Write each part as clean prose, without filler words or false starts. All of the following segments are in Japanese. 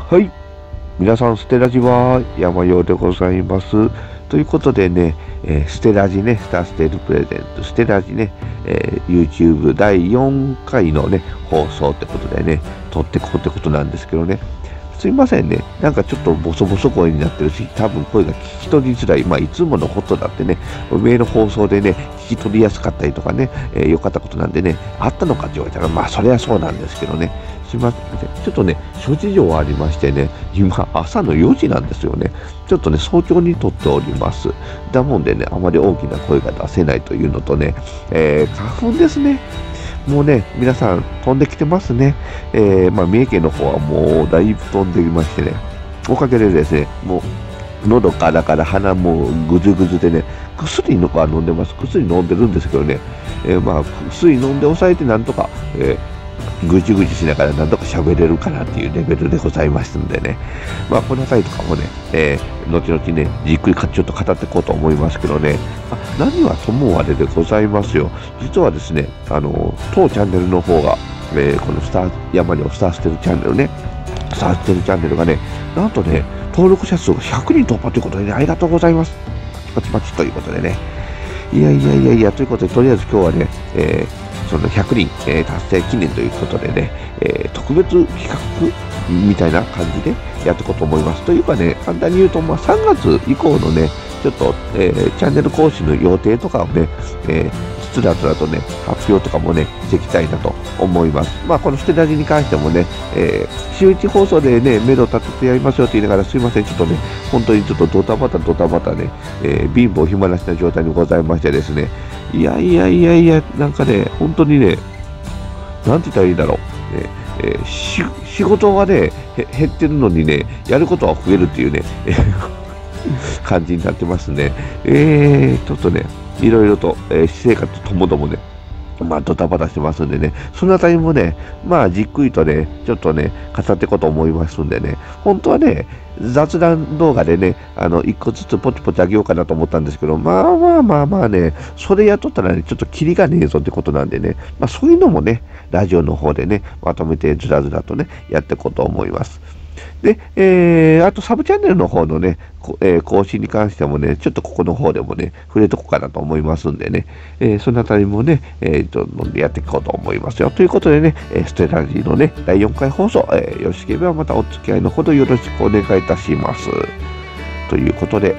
はい。皆さん、ステラジは山用でございます。ということでね、ステラジね、スターステールプレゼント、ステラジね、YouTube 第4回のね、放送ってことでね、撮ってこうってことなんですけどね。すいませんね。なんかちょっとボソボソ声になってるし、多分声が聞き取りづらい。まあ、いつものことだってね、上の放送でね、聞き取りやすかったりとかね、良かったことなんでね、あったのかって言われたら、まあ、それはそうなんですけどね。すいません。ちょっとね、諸事情ありましてね、今、朝の4時なんですよね。ちょっとね、早朝に撮っております。だもんでね、あまり大きな声が出せないというのとね、花粉ですね。もうね、皆さん飛んできてますね。まあ、三重県の方はもうだいぶ飛んできましてね、おかげでですね、もう喉から鼻もぐずぐずでね、薬は飲んでます。薬飲んでるんですけどね、まあ、薬飲んで抑えてなんとか、ぐじぐじしながらなんとか喋れるかなっていうレベルでございますんでね。まあ、この辺りとかもね、後々ね、じっくりちょっと語っていこうと思いますけどね。何はともあれでございますよ。実はですね、当チャンネルの方が、この山にスターステルチャンネルね、スターステルチャンネルがね、なんとね、登録者数が100人突破ということでね、ありがとうございます。パチパチということでね。いや、ということで、とりあえず今日はね、その100人、達成記念ということでね、特別企画みたいな感じでやっていこうと思います。というかね、簡単に言うと、まあ、3月以降のね、ちょっと、チャンネル更新の予定とかをね、つらつらとね、発表とかもね、していきたいなと思います。まあ、このステラジに関してもね、週1放送でね、目処立ててやりますよって言いながら、すいません、ちょっとね、本当にちょっとドタバタね、貧乏暇なしな状態にございましてですね、いや、なんかね、本当にね、なんて言ったらいいんだろう。仕事がね、減ってるのにね、やることは増えるっていうね、感じになってますね。ちょっとね、いろいろと、私生活ともどもね、まあ、ドタバタしてますんでね、そのあたりもね、まあ、じっくりとね、ちょっとね、語っていこうと思いますんでね、本当はね、雑談動画でね、一個ずつポチポチあげようかなと思ったんですけど、まあね、それやっとったらね、ちょっとキリがねえぞってことなんでね、まあ、そういうのもね、ラジオの方でね、まとめてずらずらとね、やっていこうと思います。で、あとサブチャンネルの方のね、更新に関してもね、ちょっとここの方でもね、触れとこうかなと思いますんでね、そのあたりもね、やっていこうと思いますよ。ということでね、ステラジーのね、第4回放送、よろしければまたお付き合いのほどよろしくお願いいたします。ということで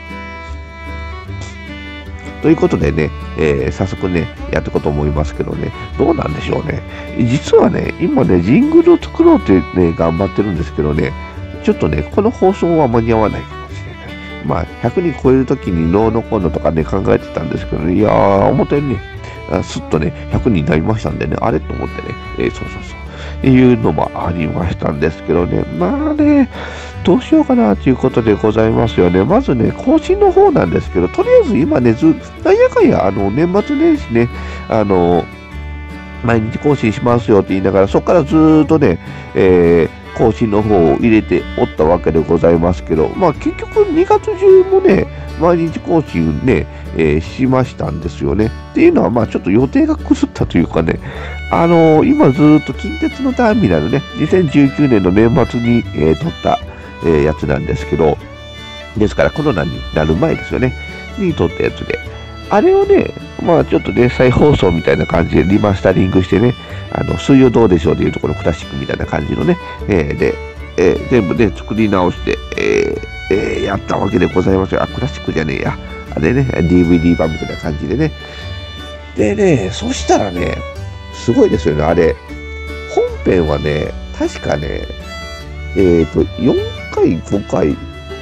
ね、早速ね、やっていこうと思いますけどね、どうなんでしょうね。実はね、今ね、ジングルを作ろうってね、頑張ってるんですけどね、ちょっとね、この放送は間に合わないかもしれない。まあ、100人超えるときにノーのコーナーとかね、考えてたんですけどね、いやー、思ったよりね、すっとね、100人になりましたんでね、あれと思ってね、そう。いうのもありましたんですけどね、まあね、どうしようかなということでございますよね。まずね、更新の方なんですけど、とりあえず今ね、なんやかんや、年末年始ね、毎日更新しますよって言いながら、そこからずーっとね、更新の方を入れておったわけでございますけど、まあ結局2月中もね、毎日更新ね、しましたんですよね。っていうのは、まあちょっと予定が狂ったというかね、今ずーっと近鉄のターミナルね、2019年の年末に、撮った、やつなんですけど、ですからコロナになる前ですよね、に撮ったやつで、あれをね、まあちょっとね、再放送みたいな感じでリマスタリングしてね、水曜どうでしょうでいうところのクラシックみたいな感じのね、全部ね、作り直して、やったわけでございますよ。クラシックじゃねえや。あれね、DVD 版みたいな感じでね。でね、そしたらね、すごいですよね、あれ。本編はね、確かね、4回、5回、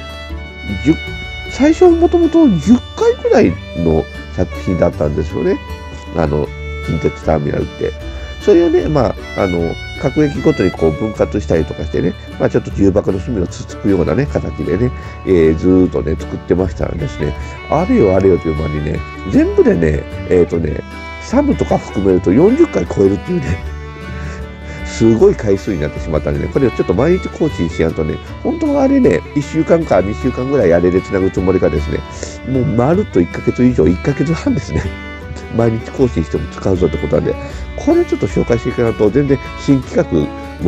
最初もともと10回くらいの作品だったんですよね。近鉄ターミナルって。それをね、まあ、各駅ごとにこう分割したりとかしてね、まあちょっと重箱の隅をつつくようなね、形でね、ずーっとね、作ってましたらですね、あれよという間にね、全部でね、サブとか含めると40回超えるっていうね、すごい回数になってしまったんでね、これをちょっと毎日更新しやんとね、本当はあれね、1週間か2週間ぐらいあれで繋ぐつもりがですね、もうまるっと1ヶ月以上、1ヶ月半ですね。毎日更新しても使うぞってことなんで、これちょっと紹介していかないと、全然新企画も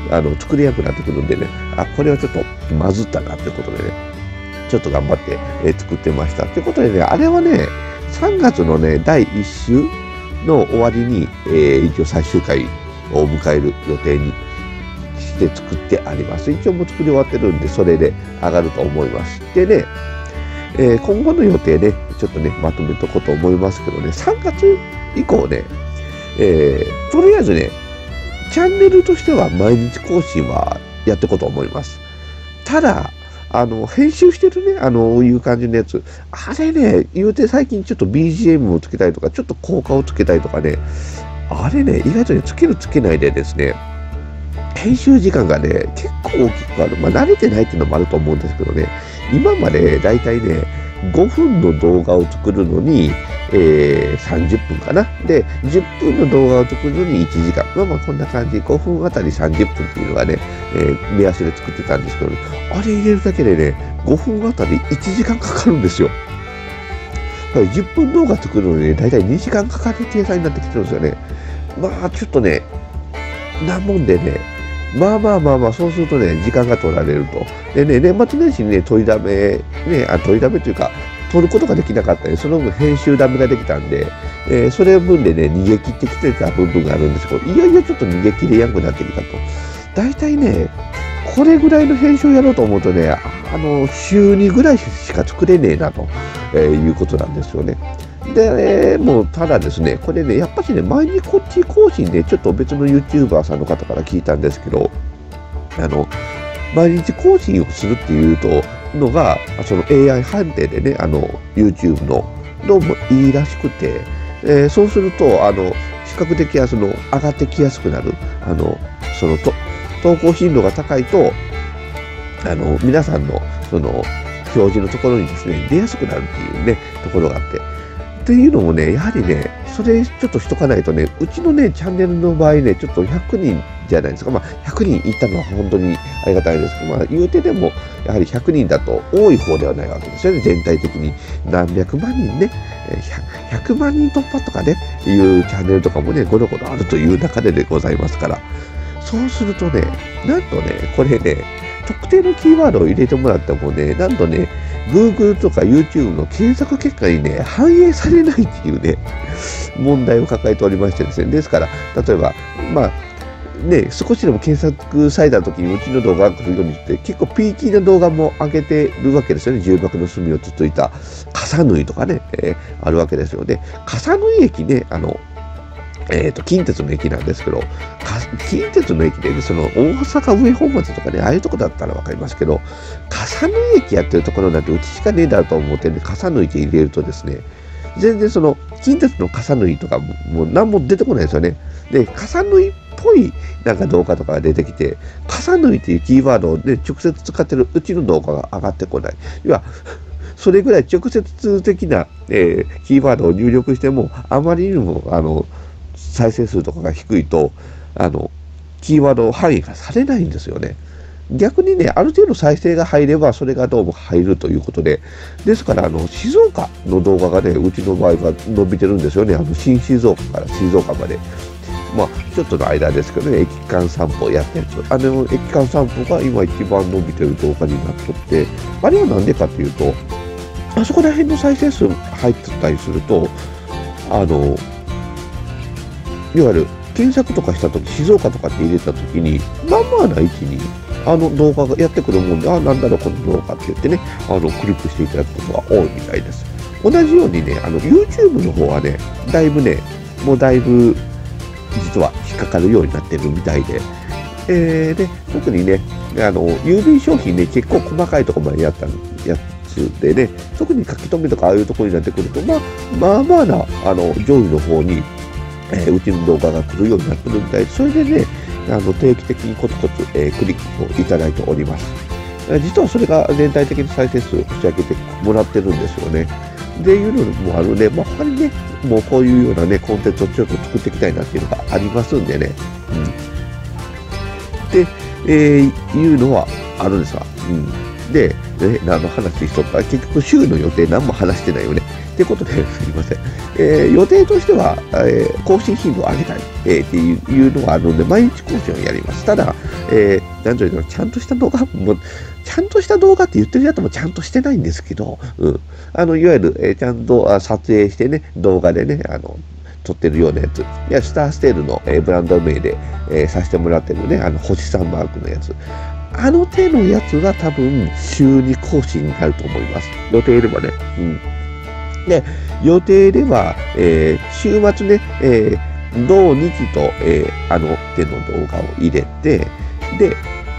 作りやすくなってくるんでね、これはちょっとまずったなということでね、ちょっと頑張って、作ってました。ということでね、あれはね、3月のね、第1週の終わりに、一応最終回を迎える予定にして作ってあります。一応もう作り終わってるんで、それで上がると思います。でね、今後の予定ね、ちょっとね、まとめとこうと思いますけどね、3月以降ね、とりあえずね、チャンネルとしては毎日更新はやっていこうと思います。ただ、編集してるね、いう感じのやつ、あれね、言うて最近ちょっと BGM をつけたりとか、ちょっと効果をつけたりとかね、あれね、意外とね、つけるつけないでですね、編集時間がね、結構大きくある。まあ、慣れてないっていうのもあると思うんですけどね、今までだいたいね、5分の動画を作るのに、30分かな。で、10分の動画を作るのに1時間。まあこんな感じ。5分あたり30分っていうのがね、目安で作ってたんですけど、ね、あれ入れるだけでね、5分あたり1時間かかるんですよ。10分動画作るのにね、だいたい2時間かかる計算になってきてるんですよね。まあちょっとね、なもんでね、まあ、そうするとね、時間が取られると。でね、年末年始にね、取りだめというか、取ることができなかったり、その分編集ダメができたんで、それ分でね、逃げ切ってきてた部分があるんですけど、いよいよちょっと逃げ切れやんくなってきたと。大体ね、これぐらいの編集をやろうと思うとね、週2ぐらいしか作れねえなと、いうことなんですよね。で、もうただですね、これね、やっぱしね、毎日こっち更新で、ちょっと別の YouTuber さんの方から聞いたんですけど、毎日更新をするっていうのが、その AI 判定でね、YouTube のどうもいいらしくて、そうすると、比較的上がってきやすくなる、投稿頻度が高いと、皆さんの、表示のところにですね、出やすくなるっていうね、ところがあって、っていうのもね、やはりね、それちょっとしとかないとね、うちのね、チャンネルの場合ね、ちょっと100人じゃないですか。まあ、100人いったのは本当にありがたいですけど、まあ、言うてでも、やはり100人だと多い方ではないわけですよね。全体的に。何百万人ね、100万人突破とかね、いうチャンネルとかもね、ゴロゴロあるという中でございますから。そうするとね、なんとね、これね、特定のキーワードを入れてもらってもね、なんとね、Google とか YouTube の検索結果にね、反映されないっていうね、問題を抱えておりましてですね。ですから、例えば、まあ、ね、少しでも検索された時にうちの動画が来るようにして、結構ピーキーな動画も上げてるわけですよね。重箱の隅をつついた、傘縫いとかね、あるわけですよね。傘縫い駅ね、近鉄の駅なんですけど、近鉄の駅で、ね、大阪上本町とかね、ああいうとこだったらわかりますけど、笠縫駅やってるところなんてうちしかねえだろうと思ってね、笠縫って入れるとですね、全然近鉄の笠縫とかもう何も出てこないですよね。で、笠縫っぽいなんか動画とかが出てきて、笠縫っていうキーワードをね、直接使ってるうちの動画が上がってこない。要は、それぐらい直接的な、キーワードを入力しても、あまりにも、再生数とかが低いと、キーワード範囲がされないんですよね。逆にね、ある程度再生が入れば、それがどうも入るということで、ですから、静岡の動画がね、うちの場合は伸びてるんですよね。新静岡から静岡まで。まあ、ちょっとの間ですけどね、駅間散歩やったやつ。駅間散歩が今一番伸びてる動画になっとって、あれはなんでかっていうと、あそこら辺の再生数入ってたりすると、いわゆる検索とかしたとき、静岡とかって入れたときに、まあまあな位置に、動画がやってくるもんで、なんだろう、この動画って言ってね、クリックしていただくことが多いみたいです。同じようにね、YouTube の方はね、だいぶ、実は引っかかるようになってるみたいで、で、特にね、郵便商品ね、結構細かいところまでやったやつでね、特に書き留めとかああいうところになってくると、まあまあな、上位の方に、うちの動画が来るようになってるみたいで、それでね、定期的にコツコツ、クリックをいただいております。実はそれが全体的に再生数を口開けてもらってるんですよね。でいうのもあるね、他にね、もうこういうようなね、コンテンツをちょっと作っていきたいなっていうのがありますんでね。で、いうのはあるんですわ。 で、何の話しとった？結局週の予定何も話してないよね。ってことですいません。予定としては、更新頻度を上げたい、っていうのがあるので、毎日更新をやります。ただ、なんというの、ちゃんとした動画も、ちゃんとした動画って言ってるやつもちゃんとしてないんですけど、いわゆる、ちゃんと撮影してね、動画でね、撮ってるようなやつ。いや、スターステールの、ブランド名で、させてもらってるね、星3マークのやつ。手のやつは多分、週2更新になると思います。予定ではね。で、予定では、週末ね、土日と、手の動画を入れて、で、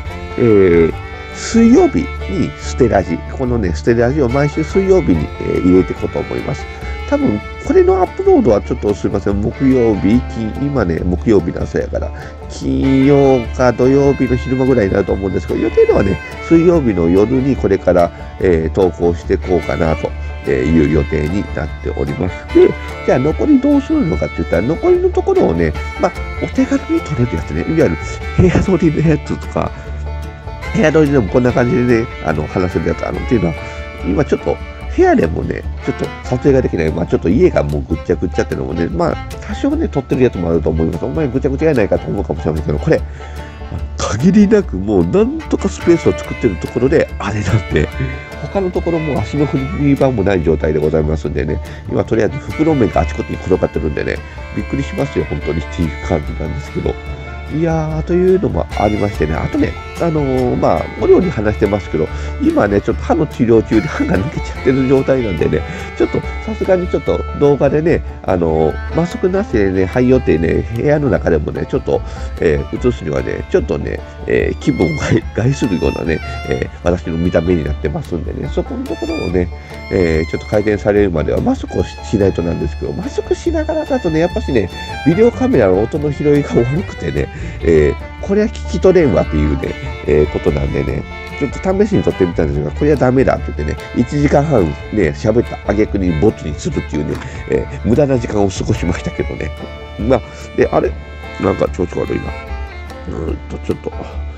水曜日にステラジ。このね、ステラジを毎週水曜日に、入れていこうと思います。多分、これのアップロードはちょっとすいません。木曜日、今ね、木曜日なんそうやから、金曜か土曜日の昼間ぐらいになると思うんですけど、予定ではね、水曜日の夜にこれから、投稿していこうかなという予定になっております。で、じゃあ残りどうするのかって言ったら、残りのところをね、お手軽に撮れるやつね、いわゆる部屋撮りのやつとか、部屋撮りでもこんな感じでね、話せるやつっていうのは、今ちょっと、部屋でもね、ちょっと撮影ができない。ちょっと家がもうぐっちゃぐっちゃっていうのもね、多少ね、撮ってるやつもあると思います。お前ぐちゃぐちゃやないかと思うかもしれませんけど、これ、限りなくもうなんとかスペースを作ってるところで、あれなんで、他のところも足の踏み場もない状態でございますんでね、今とりあえず袋麺があちこちに転がってるんでね、びっくりしますよ、本当にっていう感じなんですけど。いやー、というのもありましてね、あとね、お料理話してますけど、今ね、ちょっと歯の治療中で歯が抜けちゃってる状態なんでね、ちょっとさすがにちょっと動画でね、マスクなしでね、肺をってね、部屋の中でもね、ちょっと、映すにはね、ちょっとね、気分を害するようなね、私の見た目になってますんでね、そこのところをね、ちょっと改善されるまではマスクをしないとなんですけど、マスクしながらだとね、やっぱしね、ビデオカメラの音の拾いが悪くてね、これは聞き取れんわっていうね、ことなんでね、ちょっと試しに撮ってみたんですが、これはダメだって言ってね、1時間半ね、喋った挙句にボツにするっていうね、無駄な時間を過ごしましたけどね。で、あれなんか調子悪いな。ちょっと、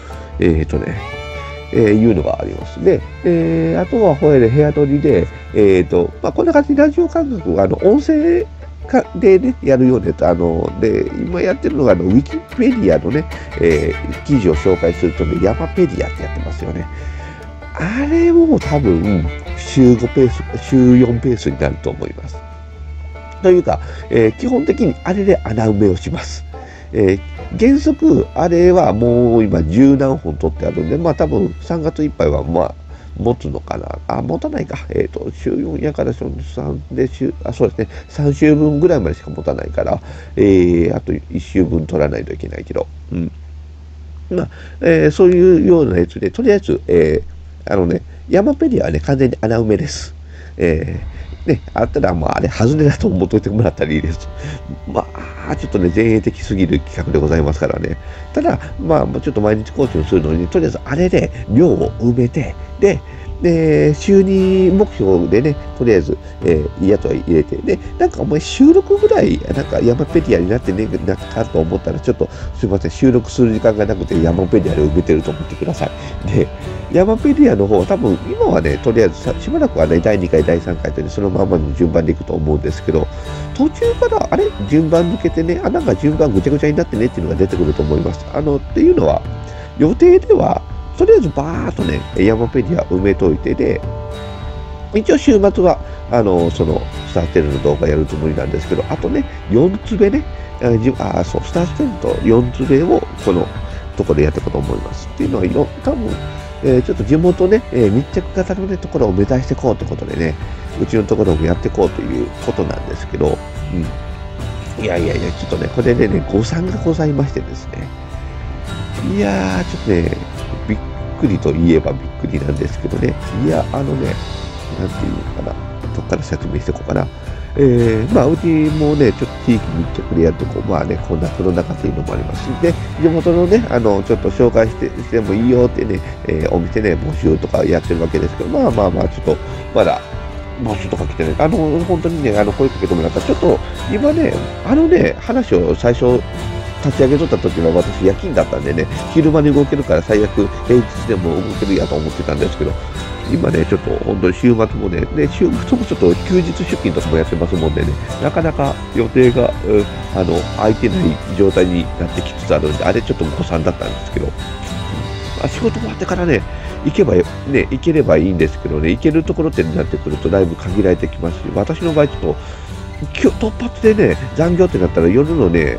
いうのがあります。で、あとは、部屋撮りで、こんな感じでラジオ感覚は、音声でね、やるようなやつ、で、今やってるのが、ウィキペディアのね、記事を紹介するとね、ヤマペディアってやってますよね。あれも多分、週5ペース、週4ペースになると思います。というか、基本的にあれで穴埋めをします。原則、あれはもう今十何本取ってあるんで、多分3月いっぱいは持つのかな。持たないか。週4やから3でそうですね。3週分ぐらいまでしか持たないから、あと1週分取らないといけないけど。そういうようなやつで、とりあえず、ヤマペディアはね、完全に穴埋めです。あったら、あれ、外れだと思っといてもらったらいいです。ちょっとね、前衛的すぎる企画でございますからね。ただ、ちょっと毎日更新するのに、とりあえずあれで量を埋めて、で、週2目標でね、とりあえず、いいやつは入れて、で、お前収録ぐらい、ヤマペディアになってね、なかと思ったら、ちょっと、すいません、収録する時間がなくて、ヤマペディアで埋めてると思ってください。で、ヤマペディアの方は多分、今はね、とりあえずしばらくはね、第2回、第3回とね、そのままの順番でいくと思うんですけど、途中から、順番抜けてね、順番ぐちゃぐちゃになってねっていうのが出てくると思います。っていうのは、予定では、とりあえずバーっとね、ヤマペディア埋めといてで、一応週末は、スターステルの動画やるつもりなんですけど、あとね、4つ目ね、そう、スターステルと4つ目を、このところでやっていこうと思います。っていうのは、多分、ちょっと地元ね、密着型のね、ところを目指していこうということでね、うちのところもやっていこうということなんですけど、いや、ちょっとね、これでね、誤算がございましてですね、いやー、ちょっとね、びっくりといえばびっくりなんですけどね、いや、なんていうのかな、どっから説明していこうかな。うちもね、ちょっと地域密着でやってこんなコロナ禍っていうのもありますし、で、地元のね、ちょっと紹介してもいいよってね、お店ね、募集とかやってるわけですけど、ちょっと、まだ、募集とか来てね、本当にね、声かけてもらったら、ちょっと、今ね、話を最初、 立ち上げとった時は私夜勤だったんでね、昼間に動けるから最悪平日でも動けるやと思ってたんですけど、今ね、ちょっと本当に週末もね、週末もちょっと休日出勤とかもやってますもんでね、なかなか予定が、空いてない状態になってきつつあるんで、あれちょっと誤算だったんですけど、仕事終わってからね、行ければいいんですけどね、行けるところってなってくるとだいぶ限られてきますし、私の場合ちょっと、突発でね、残業ってなったら夜のね、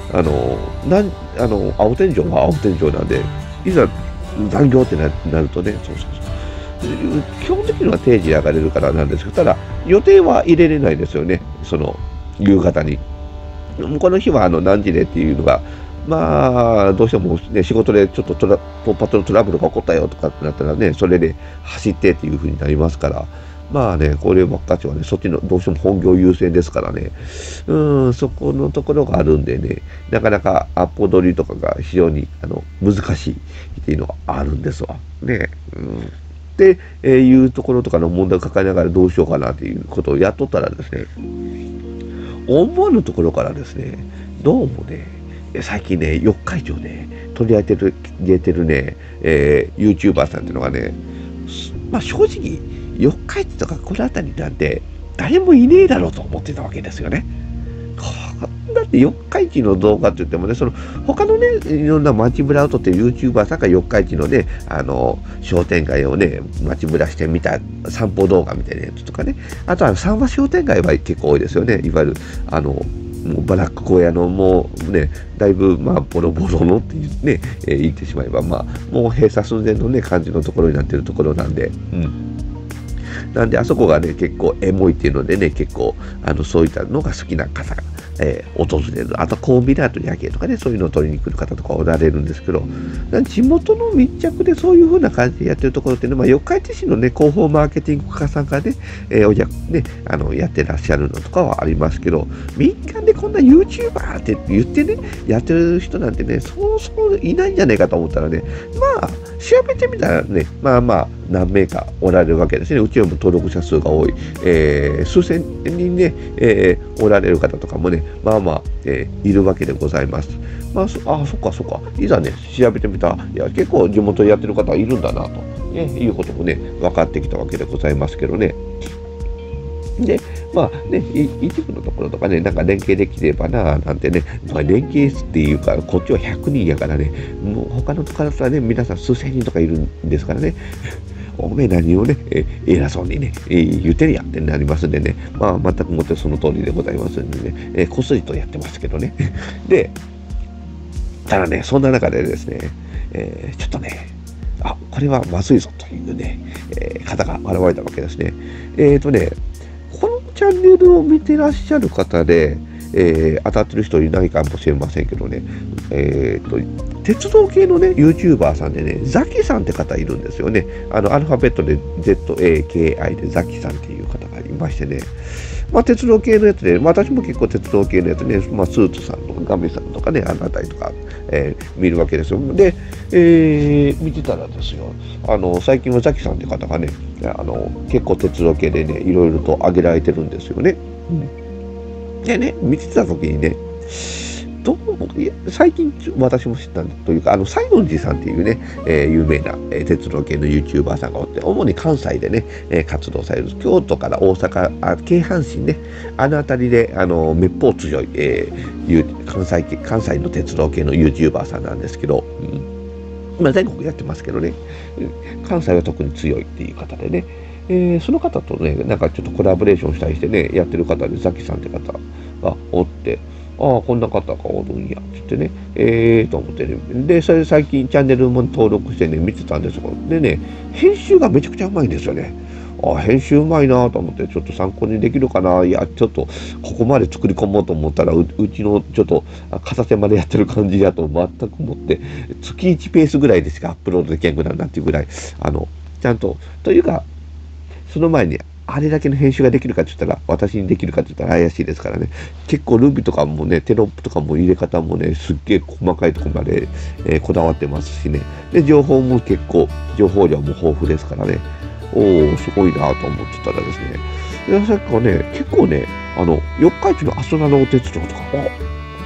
青天井は青天井なんで、いざ残業ってなるとね、基本的には定時上がれるからなんですけど、ただ予定は入れれないですよね、その夕方に。この日は何時でっていうのが、まあ、どうしてもね、仕事でちょっと突発のトラブルが起こったよとかってなったらね、それで走ってっていう風になりますから、まあね、こればっかしはね、そっちのどうしても本業優先ですからね、そこのところがあるんでね、なかなかアポ取りとかが非常に難しいっていうのがあるんですわ。ね。っていうところとかの問題を抱えながらどうしようかなっていうことをやっとったらですね、思わぬところからですね、どうもね、最近ね、四日市をね、取り上げてるね、YouTuber さんっていうのがね、まあ正直、四日市とかこの辺りなんて誰もいねえだろうと思ってたわけですよね。だって四日市の動画って言ってもね、他のね、いろんな街ぶらを撮ってる YouTuber さんが四日市のね、商店街をね、街ぶらしてみた散歩動画みたいなやつとかね、あとは三和商店街は結構多いですよね。いわゆる、もうバラック小屋のもうね、だいぶまあボロボロのっていうね、言ってしまえば、まあ、もう閉鎖寸前のね、感じのところになってるところなんで、なんで、あそこがね、結構エモいっていうのでね、結構、そういったのが好きな方が、訪れる。あと、コンビナート夜景とかね、そういうのを取りに来る方とかおられるんですけど、地元の密着でそういう風な感じでやってるところっていうのは、四日市市のね、広報マーケティング課さんがね、やってらっしゃるのとかはありますけど、民間でこんな YouTuber って言ってね、やってる人なんてね、そうそういないんじゃないかと思ったらね、まあ、調べてみたらね、まあまあ、何名かおられるわけですね。うちよりも登録者数が多い、数千人ね、おられる方とかもね、まあまあ、いるわけでございます。まあ、そっかそっか。いざね、調べてみたら、いや、結構地元でやってる方いるんだな、と、いうこともね、分かってきたわけでございますけどね。で、まあね、一部のところとかね、なんか連携できればな、なんてね、まあ、連携っていうか、こっちは100人やからね、もう他のところはね、皆さん数千人とかいるんですからね。おめえ何をね、偉そうにね、言ってるやんってなりますんでね、まあ、全くもってその通りでございますんでね、こっそりとやってますけどね。で、ただね、そんな中でですね、ちょっとね、これはまずいぞというね、方が現れたわけですね。このチャンネルを見てらっしゃる方で、当たってる人いないかもしれませんけどね、鉄道系のね、YouTuber さんでね、ザキさんって方いるんですよね。アルファベットで ZAKI でザキさんっていう方がいましてね、まあ、鉄道系のやつで、私も結構鉄道系のやつね、まあ、スーツさんとかガメさんとかね、あのあたりとか、見るわけですよ。で、見てたらですよ、最近はザキさんって方がね、結構鉄道系でね、いろいろと挙げられてるんですよね。でね、見てた時にね、どうも、最近私も知ったというか、西園寺さんっていうね、有名な、鉄道系の YouTuber さんがおって、主に関西でね、活動される、京都から大阪、京阪神ね、あの辺りで、めっぽう強い、関西の鉄道系の YouTuber さんなんですけど、まあ全国やってますけどね、関西は特に強いっていう方でね、その方とね、なんかちょっとコラボレーションしたりしてね、やってる方で、ザキさんって方がおって、こんな方がおるんや、つってね、と思ってね。で、それで最近チャンネルも登録してね、見てたんですよ。でね、編集がめちゃくちゃうまいんですよね。編集うまいなと思って、ちょっと参考にできるかな。いや、ちょっと、ここまで作り込もうと思ったら、うちのちょっと、片手までやってる感じだと全く思って、月1ペースぐらいでしかアップロードできんくなるなっていうぐらい、ちゃんと、というか、その前に、あれだけの編集ができるかって言ったら、私にできるかって言ったら怪しいですからね。結構 Ruby とかもね、テロップとかも入れ方もね、すっげえ細かいところまで、こだわってますしね。で、情報も結構、情報量も豊富ですからね。すごいなと思ってたらですね。で、さっきはね、結構ね、四日市の阿蘇名の鉄道とか、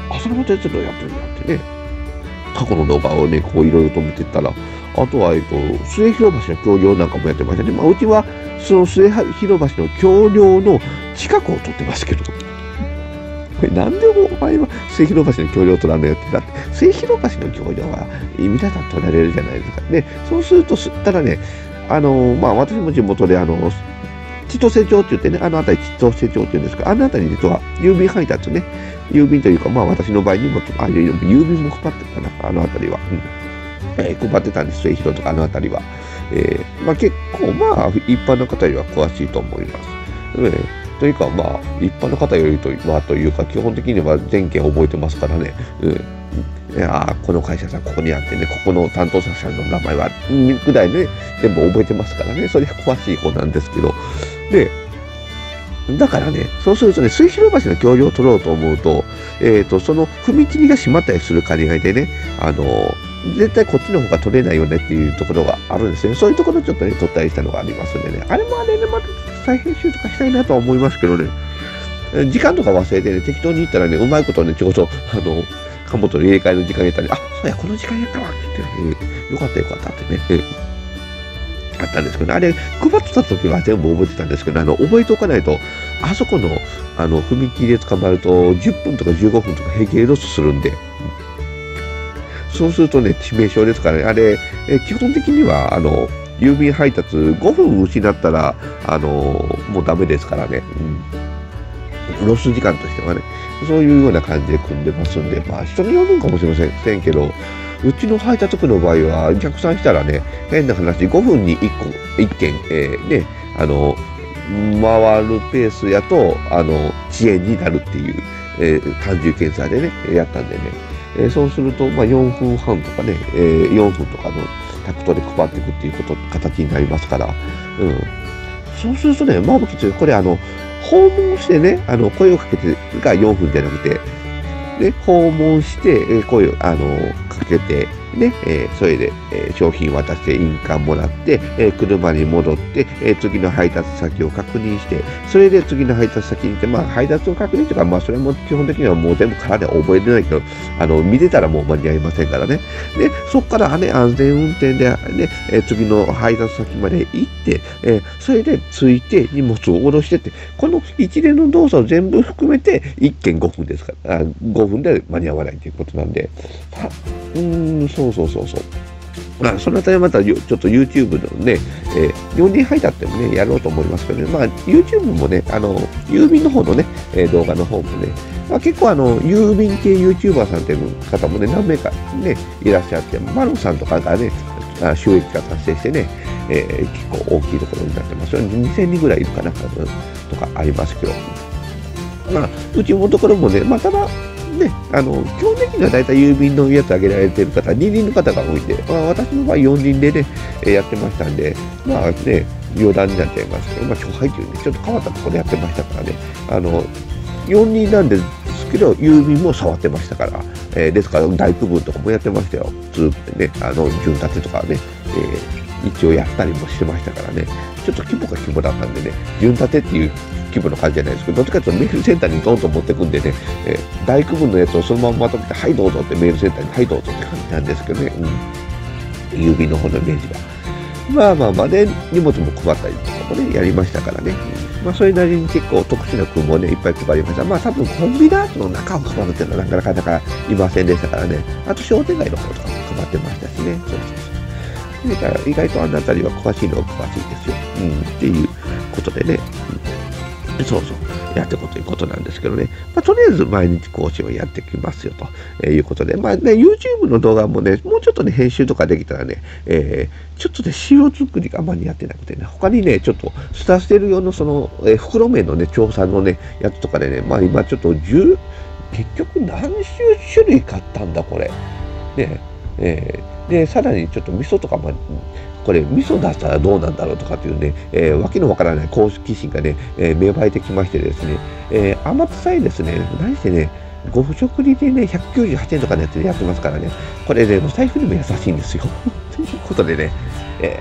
浅野哲郎やってるんやってね、過去の動画をね、こういろいろと見てったら、あとは、末広橋の橋梁なんかもやってましたね。まあ、うちは、その末広橋の橋梁の近くを撮ってますけど、なんでお前は末広橋の橋梁を撮らんのよって、だって、末広橋の橋梁は皆さん撮られるじゃないですか。で、そうすると、ただね、まあ、私も地元で、千歳町って言ってね、辺り千歳町って言うんですけど、辺り実は郵便配達ね、郵便というか、まあ私の場合にも、郵便も配ってたな、辺りは。配ってたんです、末広とか辺りは。まあ結構、まあ一般の方よりは詳しいと思います。というか、まあ一般の方よりというか、基本的には全件覚えてますからね。この会社さんここにあってね、ここの担当者さんの名前は、ぐらいね、全部覚えてますからね、それ詳しい方なんですけど、で、だからね、そうするとね、末広橋の橋梁を取ろうと思うと、その踏切が閉まったりする兼ね合いでね、絶対こっちの方が取れないよねっていうところがあるんですね。そういうところちょっとね、取ったりしたのがありますんでね、あれもあれでまた再編集とかしたいなとは思いますけどね、時間とか忘れてね、適当に言ったらね、うまいことね、ちょこちょ貨物の入れ替えの時間やったり、そうや、この時間やったわって言って、よかったよかったってね、あったんですけど、あれ、配ってた時は全部覚えてたんですけど、覚えておかないと、あそこの、踏切で捕まると、10分とか15分とか平気でロスするんで、そうするとね、致命傷ですからね、あれ、基本的には、郵便配達5分失ったら、もうダメですからね、ロス時間としてはね、そういうような感じで組んでますんで、まあ、人によるんかもしれませんけど、うちの配達区の場合は、逆算したらね、変な話、5分に1件、ね、回るペースやと、遅延になるっていう、単純計算でね、やったんでね、そうすると、まあ、4分半とかね、4分とかのタクトで配っていくっていう形になりますから、そうするとね、これ、訪問してね、声をかけてが4分じゃなくて、ね、訪問して、声を、かけて、ね、それで、商品渡して印鑑もらって、車に戻って、次の配達先を確認して、それで次の配達先に行って、まあ、配達を確認というか、まあ、それも基本的にはもう全部殻で覚えてないけど、見てたらもう間に合いませんからね。で、そこからね、安全運転で、ね、次の配達先まで行って、それで着いて荷物を下ろしてって、この一連の動作を全部含めて、1件5分ですから、5分で間に合わないということなんで、そう。まあ、そのあたりまたちょっと YouTube のね、4人配達でもね、やろうと思いますけどね、まあ、YouTube もね、郵便の方のね、動画の方もね、まあ、結構郵便系 YouTuber さんっていう方もね、何名かね、いらっしゃって、マロンさんとかがね、収益が達成してね、結構大きいところになってますよ。2000人ぐらいいるかな、とかありますけど、まあ、うちのところもね、まあ、ただ、ね、基本的には大体郵便のやつ挙げられてる方、2輪の方が多いんで、まあ、私の場合4輪でね、やってましたんで、まあね、余談になっちゃいますけど、まあ、初配給ね、ちょっと変わったところでやってましたからね、4輪なんですけど、郵便も触ってましたから、ですから、大区分とかもやってましたよ。ね、順立てとかね、一応やったりもしてましたからね、ちょっと規模が規模だったんでね、順立てっていう規模の感じじゃないですけど、どっちかというとメールセンターにドンと持ってくんでね、大区分のやつをそのまままとめて、はいどうぞってメールセンターに、はいどうぞって感じなんですけどね、郵便の方のイメージが。まあね、荷物も配ったりとかもね、やりましたからね。まあ、それなりに結構特殊な組もね、いっぱい配りました。まあ、多分コンビナートの中を配るっていうのはなかなかいませんでしたからね。あと商店街の方とかも配ってましたしね。そう。だから意外とあのあたりは詳しいのは詳しいですよ。っていうことでね。そうやっていこうということなんですけどね。まあ、とりあえず毎日更新をやってきますよということで。まあね、YouTube の動画もね、もうちょっとね、編集とかできたらね、ちょっとね、仕様作りがあまりやってなくてね、他にね、ちょっとスタステル用のその、袋麺のね、調査のね、やつとかでね、まあ今ちょっと結局何種類買ったんだ、これ。ね、で、さらにちょっと味噌とかも、これ、味噌出したらどうなんだろうとかっていうね、わけのわからない好奇心がね、芽生えてきましてですね、甘くさえですね、何してね、5食入りでね、198円とかのやつでやってますからね、これね、財布にも優しいんですよ。ということでね、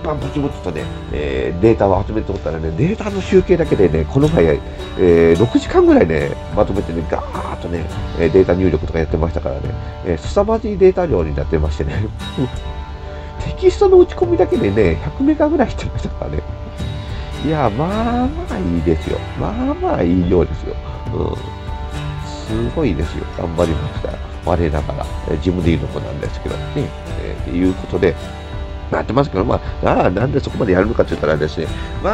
パンパチパチとね、データを集めておったらね、データの集計だけでね、この前、6時間ぐらいね、まとめてね、ガーッとね、データ入力とかやってましたからね、凄まじいデータ量になってましてね、テキストの打ち込みだけでね、100メガぐらいしてましたからね。いや、まあまあいいですよ。まあまあいい量ですよ。すごいですよ。頑張りました。我ながら、自分で言うのもなんですけどね、いうことで、やってますけど、なんでそこまでやるのかって言ったらですね、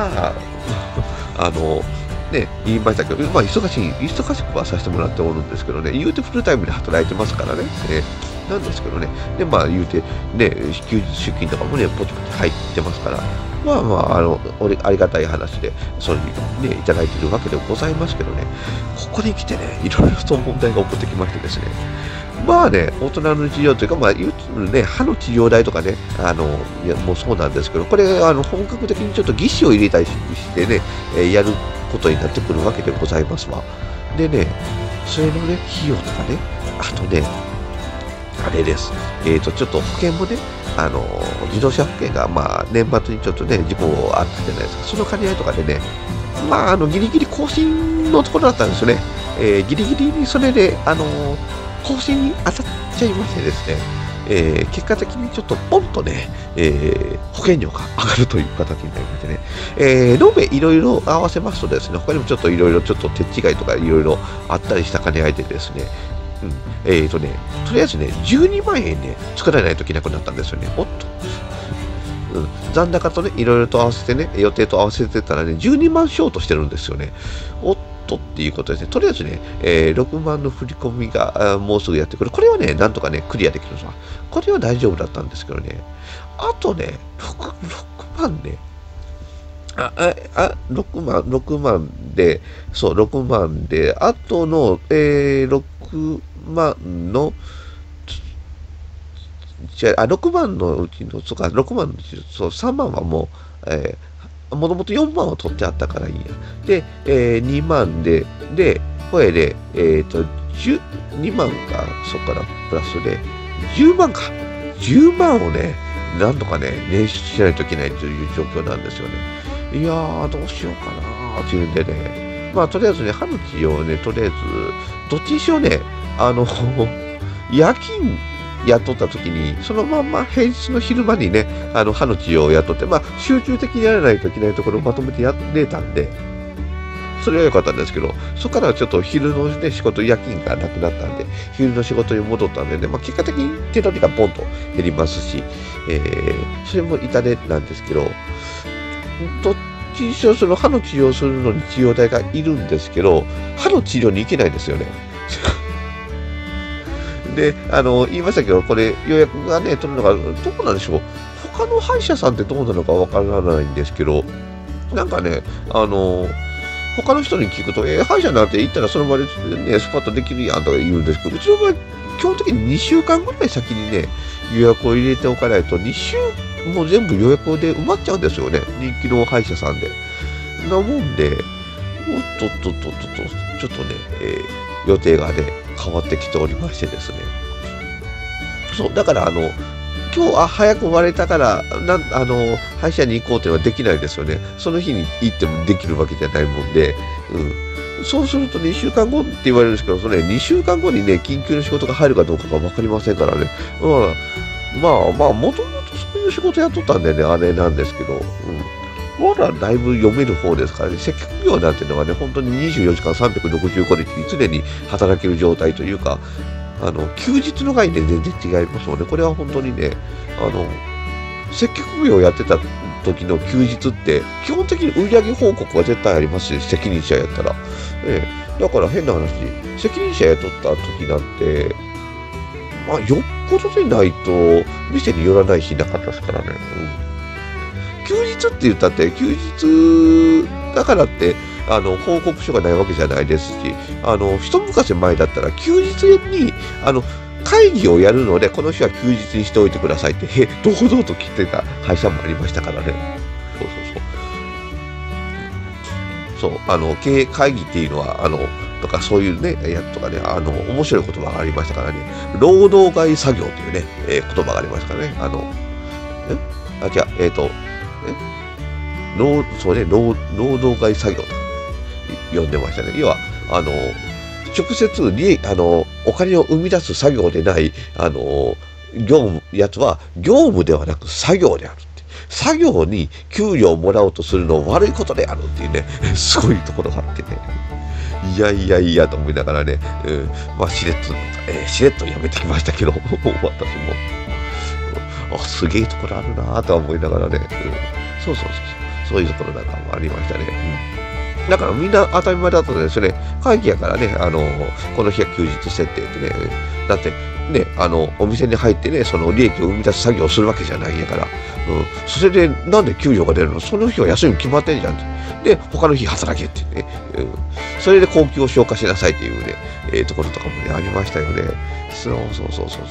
言いましたけど、忙しくはさせてもらっておるんですけどね、言うてフルタイムで働いてますからね、なんですけどね、で、言うて、ね、休日出勤とかもね、ポチポチ入ってますから、ありがたい話で、それにね、いただいているわけでございますけどね、ここに来てね、いろいろと問題が起こってきましてですね、大人の治療というか、言うとね、歯の治療代とかね、もうそうなんですけど、これ、本格的にちょっと義肢を入れたりしてね、やることになってくるわけでございますわ。でね、それのね、費用とかね、あとね、あれです。ちょっと保険もね、自動車保険が、年末にちょっとね、事故あったじゃないですか。その兼ね合いとかでね、ギリギリ更新のところだったんですよね。ギリギリにそれで、更新に当たっちゃいましてですね、結果的にちょっとポンとね、保険料が上がるという形になりましてね、延べいろいろ合わせますとですね、他にもちょっといろいろちょっと手違いとかいろいろあったりした兼ね合いでですね、とりあえずね、12万円ね、作らないといけなくなったんですよね。おっと。残高とね、いろいろと合わせてね、予定と合わせてたらね、12万ショートしてるんですよね。おっとっていうことですね。とりあえずね、6万の振り込みがもうすぐやってくる。これはね、なんとかね、クリアできるんですわ。これは大丈夫だったんですけどね。あとね、6万ね、6万で、そう、6万で、あとの、6万の、6万のうちの、6万のうちの、3万はもう、もともと4万を取ってあったからいいや。で、2万で、これで、2万が、そこからプラスで、10万か。10万をね、なんとかね、捻出しないといけないという状況なんですよね。いやー、どうしようかなーっていうんでね、とりあえずね、歯の治療をね、とりあえず、どっちにしろね、夜勤雇った時に、そのまんま平日の昼間にね、歯の治療を雇って、集中的にやらないといけないところをまとめてやれたんで、それは良かったんですけど、そこからちょっと昼の、ね、仕事、夜勤がなくなったんで、昼の仕事に戻ったんでね、結果的に手取りがポンと減りますし、それも痛手なんですけど、どっちにしろその歯の治療をするのに治療代がいるんですけど、歯の治療に行けないんですよね。で、言いましたけど、これ予約がね、取るのが、どうなんでしょう。他の歯医者さんってどうなのかわからないんですけど、なんかね、他の人に聞くと、歯医者なんて行ったらその場でね、スパッとできるやんとか言うんですけど、うちの場合、基本的に2週間ぐらい先にね、予約を入れておかないと、もう全部予約で埋まっちゃうんですよね。人気の歯医者さんで。なもんで、ちょっとね、予定がね、変わってきておりましてですね。そう、だから今日早く終われたから歯医者に行こうっていうのはできないですよね。その日に行ってもできるわけじゃないもんで、そうすると2週間後って言われるんですけど、2週間後にね、緊急の仕事が入るかどうかが分かりませんからね。もともとそういう仕事やっとったんでね、あれなんですけど、まだだいぶ読める方ですからね、接客業なんていうのはね、本当に24時間365日に常に働ける状態というか、休日の概念全然違いますので、これは本当にね、接客業をやってた時の休日って、基本的に売上報告は絶対ありますし、責任者やったら。だから変な話、責任者やっとった時なんて、よっぽどでないと、店に寄らない日なかったですからね。休日って言ったって、休日だからって、報告書がないわけじゃないですし、一昔前だったら、休日に、会議をやるので、この日は休日にしておいてくださいって、堂々と来てた会社もありましたからね。そう、経営会議っていうのは、とかそういうね、やつとかね、面白い言葉がありましたからね、労働外作業というね、言葉がありましたからね、 そうね、労働外作業と呼んでましたね。要は、直接お金を生み出す作業でない、やつは、業務ではなく作業であるって。作業に給料をもらおうとするのは悪いことであるっていうね、すごいところがあってね。いやと思いながらね、まあしれっとやめてきましたけど、私も。すげえところあるなぁとは思いながらね、そういうところなんかもありましたね。だからみんな当たり前だったんですね。会議やからね、この日は休日設定ってね、だってね、お店に入ってね、その利益を生み出す作業をするわけじゃないんやから、それでなんで給料が出るの？その日は休み決まってんじゃんって。で、他の日働けってね、それで高級を消化しなさいっていうね、ところとかもね、ありましたよね。そう。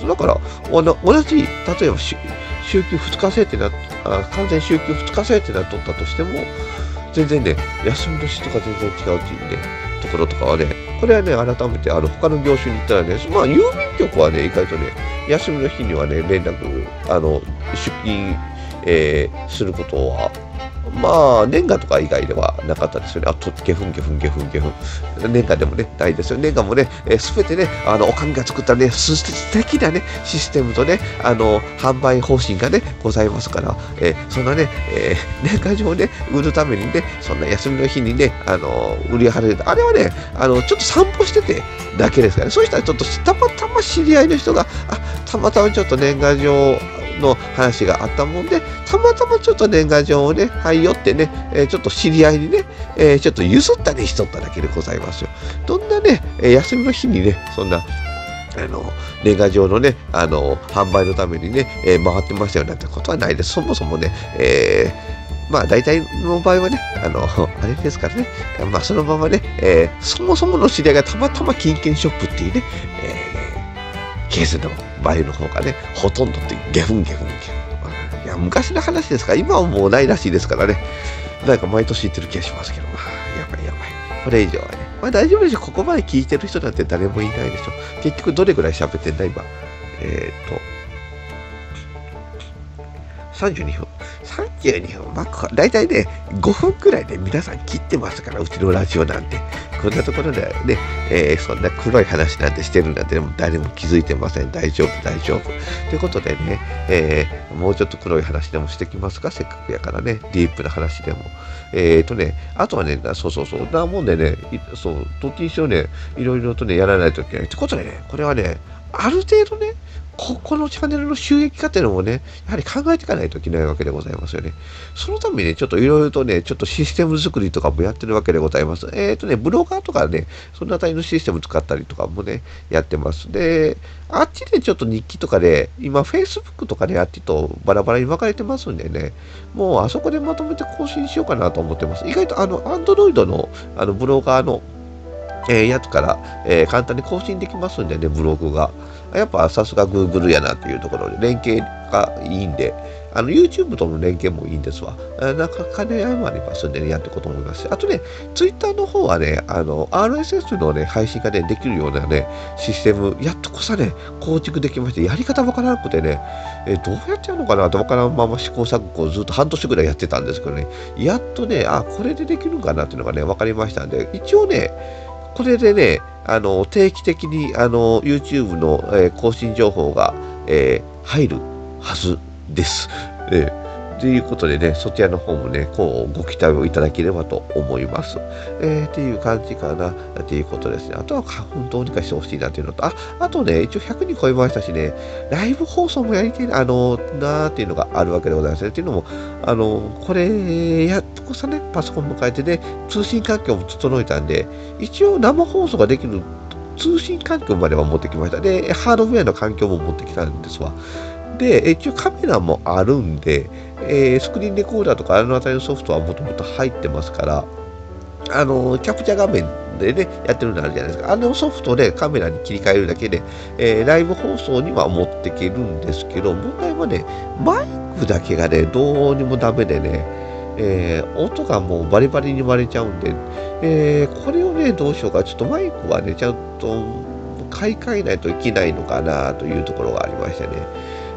だから、同じ、例えば週休2日制って完全週休2日制ってなっとったとしても、全然ね、休みの日とか全然違うっていうね、ところとかはね、これはね、改めて他の業種に行ったらね、まあ、郵便局はね、意外とね、休みの日にはね、連絡、出勤、することは、まあ、年賀とか以外ではなかったですよね。ゲフン。年賀でもね、ないですよ。年賀もね、すべてね、おかみが作ったね、素敵なね、システムとね、販売方針がね、ございますから、そんなね、年賀状をね、売るためにね、そんな休みの日にね、売り払う。あれはね、ちょっと散歩しててだけですからね。そうしたらちょっとたまたま知り合いの人が、たまたまちょっと年賀状の話があったもんで、たまたまちょっと年賀状をね、よってね、ちょっと知り合いにね、ちょっと譲ったりしとっただけでございますよ。どんなね、休みの日にね、そんな、年賀状のね、販売のためにね、回ってましたよなんてことはないです。そもそもね、まあ大体の場合はね、あれですからね、まあそのままね、そもそもの知り合いがたまたま金券ショップっていうね、ケースの場合の方がね、ほとんどってゲフン。いや、昔の話ですから、今はもうないらしいですからね。なんか毎年言ってる気がしますけど、やばい。これ以上はね。まあ大丈夫でしょ。ここまで聞いてる人なんて誰もいないでしょ。結局どれぐらい喋ってんだ、今。32分。まあ、だいたいね、5分くらいで皆さん切ってますから、うちのラジオなんて。こんなところでね、そんな黒い話なんてしてるなんて誰も気づいてません。大丈夫。ということでね、もうちょっと黒い話でもしてきますか、せっかくやからね、ディープな話でも。あとはね、なもんでね、どっちにしろね、いろいろとね、やらないといけない。ってことでね、これはね、ある程度ね、このチャンネルの収益化っていうのもね、やはり考えていかないといけないわけでございますよね。そのためにね、ちょっといろいろとね、ちょっとシステム作りとかもやってるわけでございます。ブロガーとかね、そのあたりのシステム使ったりとかもね、やってます。で、あっちでちょっと日記とかで、今 Facebook とかであっちとバラバラに分かれてますんでね、もうあそこでまとめて更新しようかなと思ってます。意外とAndroid のブロガーのやつから、簡単に更新できますんでね、ブログが。やっぱさすが Google やなっていうところで、連携がいいんで、YouTube との連携もいいんですわ。なんか兼ね合いもありますんでね、やっていこうと思いますし。あとね、Twitter の方はね、RSS のね、配信がね、できるようなね、システム、やっとこさね、構築できまして、やり方わからなくてね、どうやってやるのかなとわからんまま試行錯誤をずっと半年ぐらいやってたんですけどね、やっとね、これでできるんかなっていうのがね、わかりましたんで、一応ね、これでね、定期的にYouTube の、更新情報が、入るはずです。ということでね、そちらの方もね、ご期待をいただければと思います。っていう感じかな、っていうことですね。あとは花粉どうにかしてほしいなっていうのと、あとね、一応100人超えましたしね、ライブ放送もやりたいなっていうのがあるわけでございますね。っていうのも、これ、やっとこさね、パソコンも変えてね、通信環境も整えたんで、一応生放送ができる通信環境までは持ってきました。で、ハードウェアの環境も持ってきたんですわ。で、一応カメラもあるんで、スクリーンレコーダーとかあたりのソフトはもともと入ってますから、キャプチャー画面でね、やってるのあるじゃないですか。ソフトでカメラに切り替えるだけで、ライブ放送には持っていけるんですけど、問題はね、マイクだけがね、どうにもダメでね、音がもうバリバリに割れちゃうんで、これをね、どうしようか。ちょっとマイクはね、ちゃんと買い替えないといけないのかなというところがありましてね。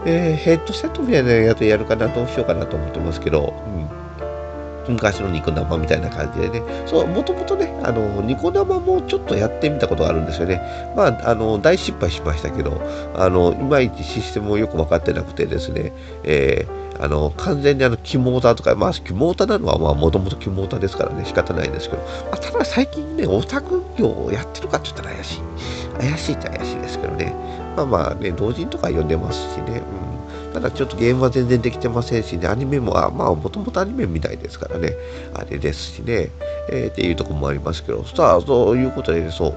ヘッドセットみたいなやつやるかな、どうしようかなと思ってますけど、昔のニコ生みたいな感じでね、そう、もともとね、ニコ生もちょっとやってみたことがあるんですよね。まあ、大失敗しましたけど、いまいちシステムをよく分かってなくてですね、完全にキモーターとか、まあ、キモーターなのは、まあ、もともとキモーターですからね、仕方ないんですけど、まあ、ただ最近ね、オタク業をやってるかって言ったら怪しい。怪しいっちゃ怪しいですけどね。まあまあね、同人とか読んでますしね、ただちょっとゲームは全然できてませんしね、アニメも、まあ、もともとアニメみたいですからね、あれですしね、っていうところもありますけど、さあ、そういうことで、ね、そう、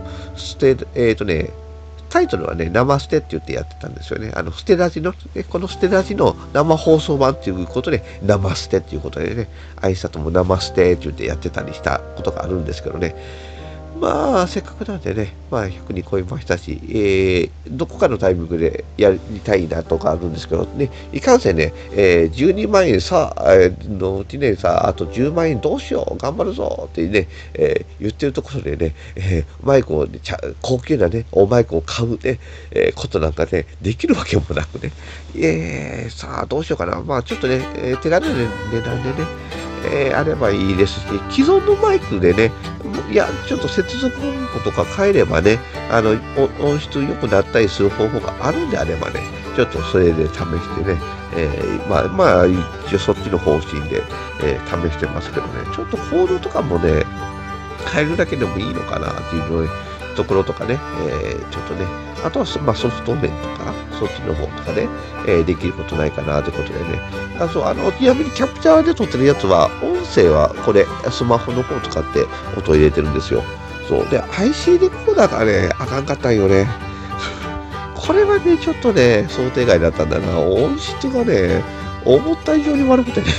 タイトルはね、生ステって言ってやってたんですよね。ステラジの、このステラジの生放送版っていうことで、生ステっていうことでね、挨拶も生ステって言ってやってたりしたことがあるんですけどね、まあ、せっかくなんでね、まあ、100に超えましたし、どこかのタイミングでやりたいなとかあるんですけど、ね、いかんせんね、12万円さ、のうちね、さ、あと10万円どうしよう、頑張るぞってね、言ってるところでね、マイクを、高級なね、マイクを買うね、ことなんかね、できるわけもなくね、さあ、どうしようかな、まあ、ちょっとね、手軽な値段でね、あればいいですし、既存のマイクでね、いや、ちょっと接続音符とか変えればね、音質良くなったりする方法があるんであればね、ちょっとそれで試してね、まあ、一応そっちの方針で、試してますけどね、ちょっとコードとかもね、変えるだけでもいいのかなっていうのね、ところとかね、ちょっとね、あとはまあ、ソフト面とか、そっちの方とかね、できることないかなということでね。ちなみにキャプチャーで撮ってるやつは、音声はこれ、スマホの方を使って音を入れてるんですよ。そう。で、IC レコーダーがね、あかんかったんよね。これはね、ちょっとね、想定外だったんだな。音質がね、思った以上に悪くてね。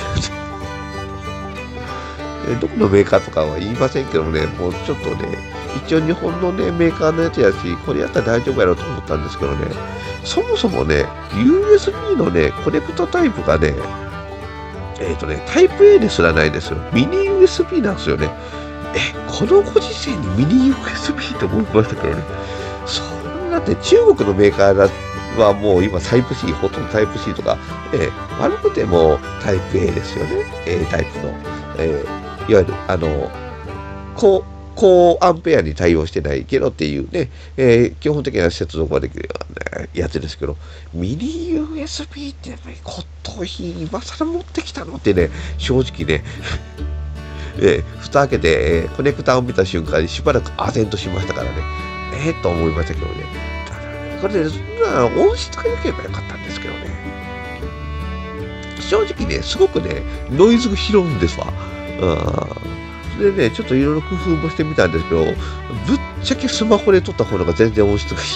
どこのメーカーとかは言いませんけどね、もうちょっとね、一応日本のね、メーカーのやつやし、これやったら大丈夫やろうと思ったんですけどね、そもそもね、USB のね、コネクトタイプがね、タイプ A ですらないですよ。ミニ USB なんですよね。このご時世にミニ USB って思いましたけどね。そんなって中国のメーカーはもう今タイプ C、ほとんどタイプ C とか、悪くてもタイプ A ですよね。タイプの。いわゆる、高アンペアに対応してないけどっていうね、基本的な接続ができるような、やつですけど、ミニ USB ってやっぱり骨董品今更持ってきたのってね、正直ね、蓋開けて、コネクターを見た瞬間にしばらく唖然としましたからね、と思いましたけどね。ただね、これで、音質が良ければよかったんですけどね。正直ね、すごくね、ノイズが拾うんですわ。でね、ちょっといろいろ工夫もしてみたんですけど、ぶっちゃけスマホで撮った方が全然音質がいい。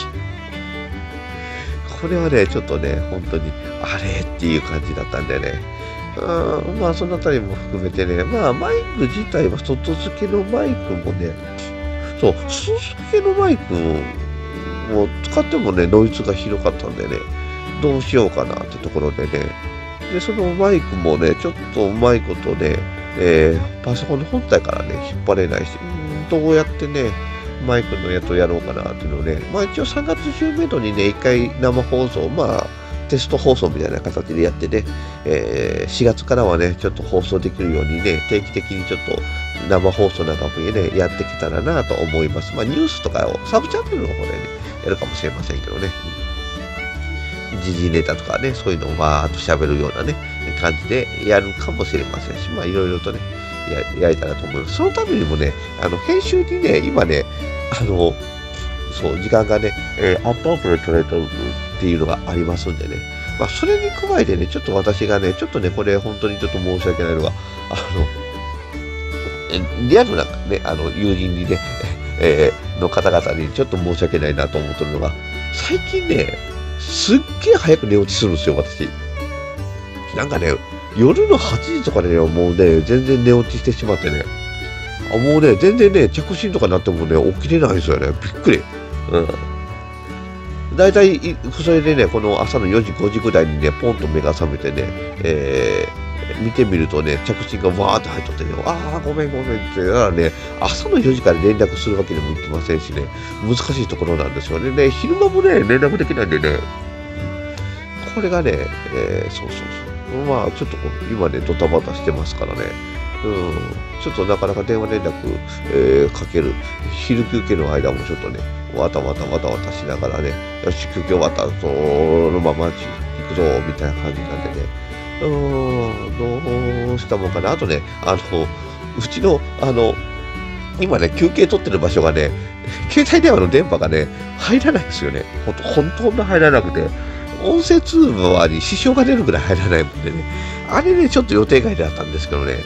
これはね、ちょっとね、本当に、あれっていう感じだったんでね。まあ、そのあたりも含めてね、まあ、マイク自体は外付けのマイクもね、そう、外付けのマイクを使ってもね、ノイズが広かったんでね、どうしようかなってところでね、で、そのマイクもね、ちょっとうまいことね、パソコンの本体からね、引っ張れないし、どうやってね、マイクのやつをやろうかなっていうのをね、まあ一応3月中めどにね、1回生放送、まあテスト放送みたいな形でやってね、4月からはね、ちょっと放送できるようにね、定期的にちょっと生放送なんかもね、やってきたらなと思います。まあニュースとかをサブチャンネルの方でね、やるかもしれませんけどね。時事ネタとかね、そういうのをわーっと喋るようなね、感じでやるかもしれませんし、まあいろいろとね、やれたらと思います。そのためにもね、編集にね、今ね、そう、時間がね、アップで取れてるっていうのがありますんでね、まあそれに加えてね、ちょっと私がね、ちょっとね、これ本当にちょっと申し訳ないのが、リアルなね、友人にね、の方々にちょっと申し訳ないなと思ってるのが、最近ね、すっげえ早く寝落ちするんですよ、私。なんかね、夜の8時とかでね、もうね、全然寝落ちしてしまってね、もうね、全然ね、着信とかになってもね、起きれないんですよね。びっくり。大体、それでね、この朝の4時、5時ぐらいにね、ポンと目が覚めてね、見てみるとね、着信がわーって入っとってね、ごめんって言ったらね、朝の4時から連絡するわけにもいきませんしね、難しいところなんですよね。昼間もね、連絡できないんでね、 これがね、そうそうそう。まあ、ちょっと今ね、ドタバタしてますからね。ちょっとなかなか電話連絡、かける。昼休憩の間もちょっとね、わたわたしながらね、よし、休憩終わったら、そのまま行くぞ、みたいな感じなんでね。どうしたもんかな。あとね、うちの、今ね、休憩取ってる場所がね、携帯電話の電波がね、入らないですよね。本当に入らなくて、音声通話に支障が出るぐらい入らないもんでね。あれね、ちょっと予定外だったんですけどね。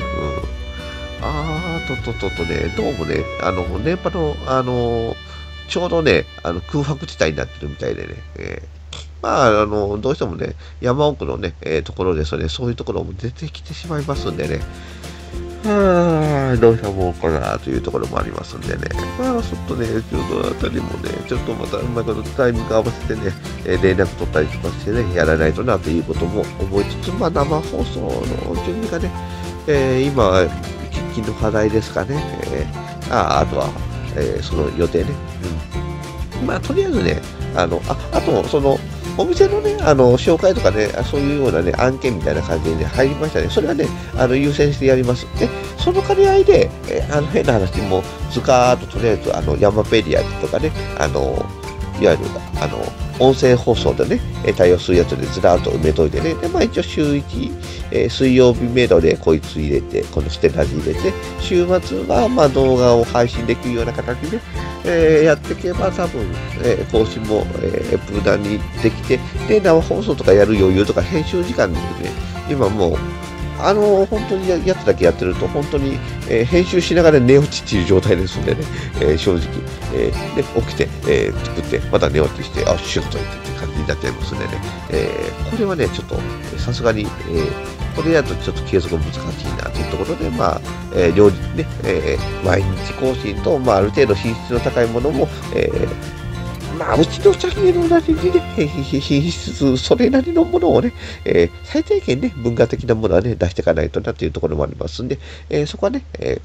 ね、どうもね、電波の、ちょうどね、空白地帯になってるみたいでね。まあ、どうしてもね、山奥のね、ところですね、そういうところも出てきてしまいますんでね。どうしたもんかなというところもありますんでね。まあ、ちょっとね、ちょうどあたりもね、ちょっとまたうまいことタイミング合わせてね、連絡取ったりとかしてね、やらないとなということも思いつつ、まあ、生放送の準備がね、今、喫緊の課題ですかね。あとは、その予定ね。まあ、とりあえずね、あと、お店のね、紹介とかね、そういうようなね、案件みたいな感じで、ね、入りましたね。それはね、優先してやります。で、その兼ね合いで、変な話も、ずかーっととりあえず、ヤマペディアとかね、いわゆる、音声放送でね、対応するやつでずらーっと埋めといてね。で、まあ一応週1、水曜日メドでこいつ入れて、このステラジ入れて、週末はまあ動画を配信できるような形で、やっていけば多分、更新も、無駄にできて、で、生放送とかやる余裕とか編集時間でね、今もう、本当にやつだけやってると、本当に、編集しながら寝落ちっていう状態ですんでね、正直、で、起きて、作って、また寝落ちして、シュッといってって感じになっちゃいますんでね、これはね、ちょっと、さすがに、これやるとちょっと継続難しいなというところで、まあ、両日ね、毎日更新と、まあ、ある程度品質の高いものも、まあ、うちのチャンネルなりにね、品質、それなりのものをね、最低限ね、文化的なものはね、出していかないとなというところもありますんで、そこはね、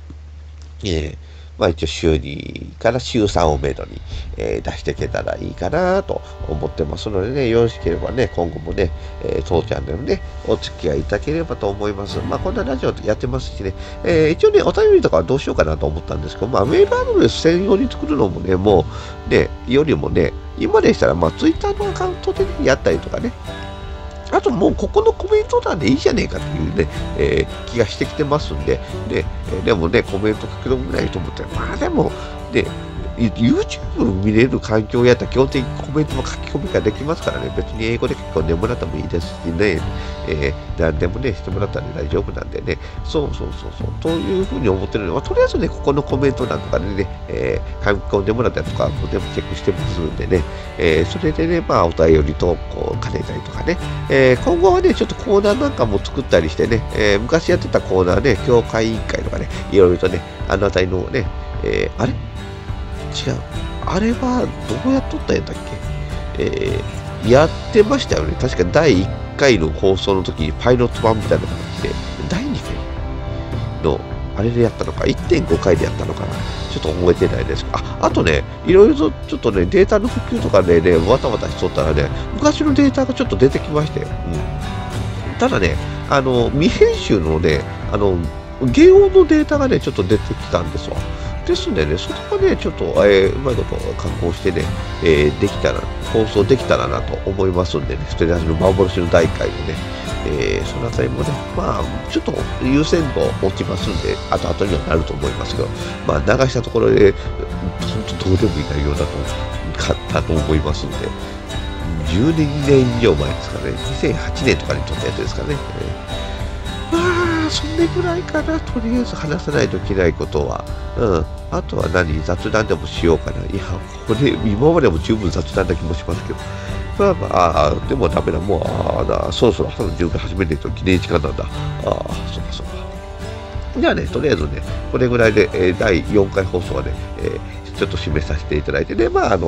まあ一応週2から週3をめどに、出していけたらいいかなと思ってますのでね、よろしければね、今後もね、当チャンネルでお付き合いいただければと思います。まあこんなラジオやってますしね、一応ね、お便りとかはどうしようかなと思ったんですけど、まあメールアドレス専用に作るのもね、もうね、よりもね、今でしたら、まあツイッターのアカウントで、ね、やったりとかね、あともうここのコメント欄でいいじゃねえかっていうね、気がしてきてますんで、でもね、コメント書き込めないと思って、まあでも、ね、YouTube 見れる環境やったら基本的にコメントも書き込みができますからね、別に英語で書き込んでもらってもいいですしね、何でもね、してもらったら大丈夫なんでね、そう、というふうに思ってるのは、とりあえずね、ここのコメント欄とかでね、書き込んでもらったりとかも全部チェックしてますんでね、それでね、まあ、お便りとこう兼ねたりとかね、今後はね、ちょっとコーナーなんかも作ったりしてね、昔やってたコーナーね、協会委員会とかね、いろいろとね、あのあたりのね、あれ違う。あれはどうやっとったんやったっけ、やってましたよね。確か第1回の放送の時にパイロット版みたいな形で、第2回のあれでやったのか、1.5 回でやったのかな。ちょっと覚えてないです。あとね、いろいろとちょっとね、データの普及とかでね、わたわたしとったらね、昔のデータがちょっと出てきましたよ。ただね、未編集のね、原音のデータがね、ちょっと出てきたんですわ。ですんでね、そこはね、ちょっと、うまいこと加工してね、できたら、放送できたらなと思いますんでね、ステラジの幻の第1回のね、そのあたりもね、まあ、ちょっと優先度落ちますんで、後々にはなると思いますけど、まあ、流したところで、本当どうでもいい内容だと、かったと思いますんで、12年以上前ですかね、2008年とかに撮ったやつですかね。そんなぐらいかな、とりあえず話さないといけないことは。あとは雑談でもしようかな。いや、これ、今までも十分雑談な気もしますけど。でもダメだ、もう、そろそろ朝の準備始めないと記念時間なんだ。そうか。じゃあね、とりあえずね、これぐらいで、第4回放送はね、ちょっと締めさせていただいてね、まあ、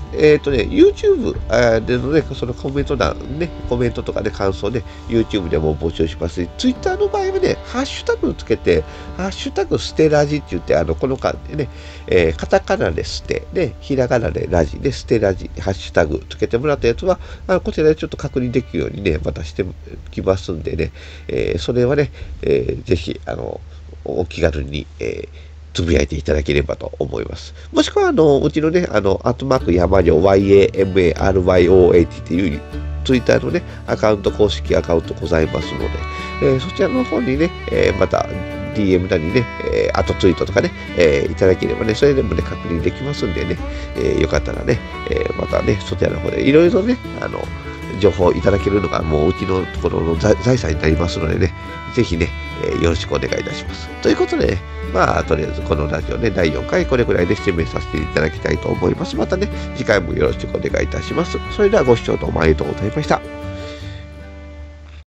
YouTube でのね、そのコメント欄ね、コメントとかで感想で、YouTube でも募集しますし、Twitter の場合はね、ハッシュタグつけて、ハッシュタグステラジって言って、この間でね、カタカナでステ、で、ひらがなでラジで、ステラジ、ハッシュタグつけてもらったやつは、こちらでちょっと確認できるようにね、またしてきますんでね、それはね、ぜひ、お気軽に、つぶやいていただければと思います。もしくは、うちのね、山量 YAMARYOH っていうツイッターのね、公式アカウントございますので、そちらの方にね、また DM なりね、あとツイートとかね、いただければね、それでもね、確認できますんでね、よかったらね、またね、そちらの方でいろいろね、情報いただけるのがもううちのところの財産になりますのでね、ぜひね、よろしくお願いいたします。ということでね、とりあえずこのラジオね、第4回これくらいで締めさせていただきたいと思います。またね、次回もよろしくお願いいたします。それではご視聴どうもありがとうございました。